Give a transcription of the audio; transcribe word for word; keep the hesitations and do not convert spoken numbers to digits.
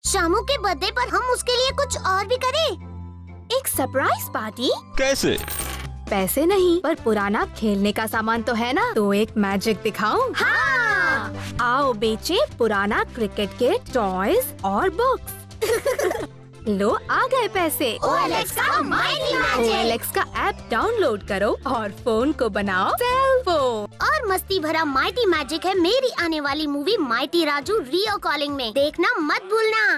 शामू के बर्थडे पर हम उसके लिए कुछ और भी करें। एक सरप्राइज पार्टी? कैसे? पैसे नहीं, पर पुराना खेलने का सामान तो है ना, तो एक मैजिक दिखाऊं? हाँ। आओ बेचे पुराना क्रिकेट के टॉयज और बुक्स। लो आ गए पैसे। ओ एल एक्स का mighty O magic. L X का ऐप डाउनलोड करो और फोन को बनाओ सेल फोन। और मस्ती भरा माइटी मैजिक है मेरी आने वाली movie mighty Raju Rio calling में। देखना मत भूलना।